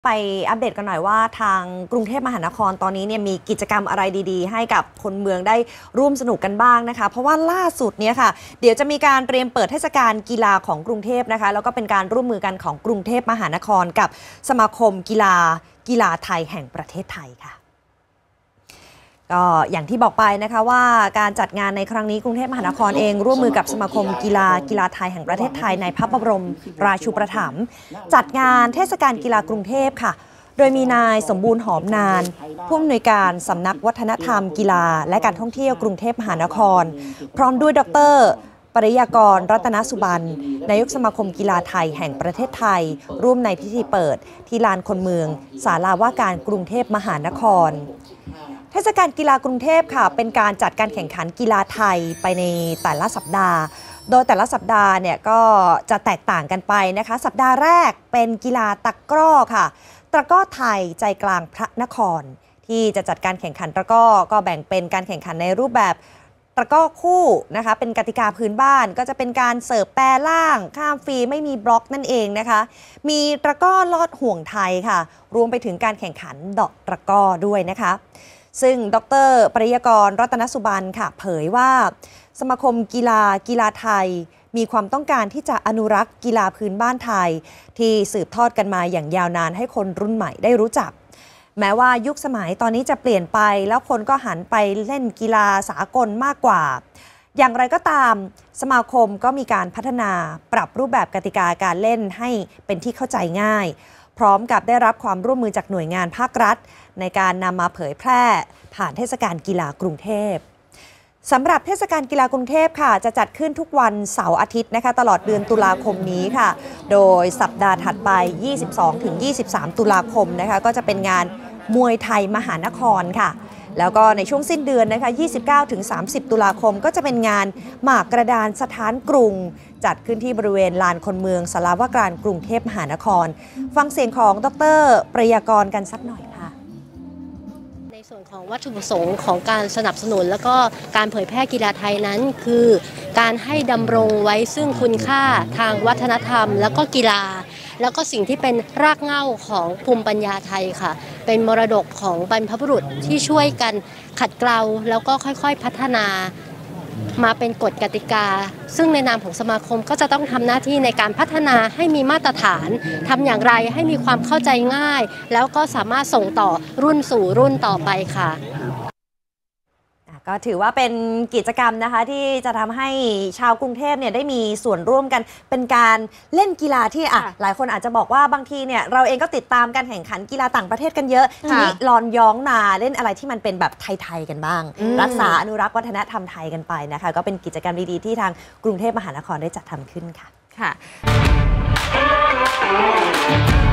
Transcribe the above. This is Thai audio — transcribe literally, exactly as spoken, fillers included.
ไปอัปเดตกันหน่อยว่าทางกรุงเทพมหานครตอนนี้เนี่ยมีกิจกรรมอะไรดีๆให้กับคนเมืองได้ร่วมสนุกกันบ้างนะคะเพราะว่าล่าสุดเนี่ยค่ะเดี๋ยวจะมีการเตรียมเปิดเทศกาลกีฬาของกรุงเทพนะคะแล้วก็เป็นการร่วมมือกันของกรุงเทพมหานครกับสมาคมกีฬากีฬาไทยแห่งประเทศไทยค่ะก็อย่างที่บอกไปนะคะว่าการจัดงานในครั้งนี้กรุงเทพมหานครเองร่วมมือกับสมาคมกีฬากีฬาไทยแห่งประเทศไทยในพระบรมราชูปถัมภ์จัดงานเทศกาลกีฬากรุงเทพค่ะโดยมีนายสมบูรณ์หอมนานผู้อำนวยการสำนักวัฒนธรรมกีฬาและการท่องเที่ยวกรุงเทพมหานครพร้อมด้วยดร.ปริยากรรัตนสุบรรณนายกสมาคมกีฬาไทยแห่งประเทศไทยร่วมในพิธีเปิดที่ลานคนเมืองศาลาว่าการกรุงเทพมหานครเทศกาลกีฬากรุงเทพค่ะเป็นการจัดการแข่งขันกีฬาไทยไปในแต่ละสัปดาห์โดยแต่ละสัปดาห์เนี่ยก็จะแตกต่างกันไปนะคะสัปดาห์แรกเป็นกีฬาตะกร้อค่ะตะกร้อไทยใจกลางพระนครที่จะจัดการแข่งขันตะกร้อก็แบ่งเป็นการแข่งขันในรูปแบบตะกร้อคู่นะคะเป็นกติกาพื้นบ้านก็จะเป็นการเสิร์ฟแปรล่างข้ามฟรีไม่มีบล็อกนั่นเองนะคะมีตะกร้อลอดห่วงไทยค่ะรวมไปถึงการแข่งขันเดาะตะกร้อด้วยนะคะซึ่งดร.ปริยากรรัตนสุบรรณค่ะเผยว่าสมาคมกีฬากีฬาไทยมีความต้องการที่จะอนุรักษ์กีฬาพื้นบ้านไทยที่สืบทอดกันมาอย่างยาวนานให้คนรุ่นใหม่ได้รู้จักแม้ว่ายุคสมัยตอนนี้จะเปลี่ยนไปแล้วคนก็หันไปเล่นกีฬาสากลมากกว่าอย่างไรก็ตามสมาคมก็มีการพัฒนาปรับรูปแบบกติกาการเล่นให้เป็นที่เข้าใจง่ายพร้อมกับได้รับความร่วมมือจากหน่วยงานภาครัฐในการนำมาเผยแพร่ผ่านเทศกาลกีฬากรุงเทพสำหรับเทศกาลกีฬากรุงเทพค่ะจะจัดขึ้นทุกวันเสาร์อาทิตย์นะคะตลอดเดือนตุลาคมนี้ค่ะโดยสัปดาห์ถัดไป ยี่สิบสองถึงยี่สิบสาม ตุลาคมนะคะก็จะเป็นงานมวยไทยมหานครค่ะแล้วก็ในช่วงสิ้นเดือนนะคะ ยี่สิบเก้าถึงสามสิบ ตุลาคมก็จะเป็นงานหมากกระดานสถานกรุงจัดขึ้นที่บริเวณลานคนเมืองศาลาว่าการกรุงเทพมหานครฟังเสียงของดร.ปริยากรกันสักหน่อยค่ะในส่วนของวัตถุประสงค์ของการสนับสนุนและก็การเผยแพร่กีฬาไทยนั้นคือการให้ดำรงไว้ซึ่งคุณค่าทางวัฒนธรรมและก็กีฬาแล้วก็สิ่งที่เป็นรากเหง้าของภูมิปัญญาไทยค่ะเป็นมรดกของบรรพบุรุษที่ช่วยกันขัดเกลาแล้วก็ค่อยๆพัฒนามาเป็นกฎกติกาซึ่งในนามของสมาคมก็จะต้องทำหน้าที่ในการพัฒนาให้มีมาตรฐานทำอย่างไรให้มีความเข้าใจง่ายแล้วก็สามารถส่งต่อรุ่นสู่รุ่นต่อไปค่ะก็ถือว่าเป็นกิจกรรมนะคะที่จะทำให้ชาวกรุงเทพเนี่ยได้มีส่วนร่วมกันเป็นการเล่นกีฬาที่อ่ะหลายคนอาจจะบอกว่าบางทีเนี่ยเราเองก็ติดตามการแข่งขันกีฬาต่างประเทศกันเยอะทีนี้ลอนย้องมาเล่นอะไรที่มันเป็นแบบไทยๆกันบ้างรักษาอนุรักษ์วัฒนธรรมไทยกันไปนะคะก็เป็นกิจกรรมดีๆที่ทางกรุงเทพมหานครได้จัดทำขึ้นค่ะค่ะ